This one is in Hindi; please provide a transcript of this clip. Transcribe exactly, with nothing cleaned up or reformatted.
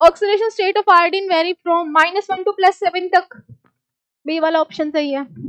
Oxidation state of iodine vary from minus one to plus seven तक, बी वाला ऑप्शन सही है।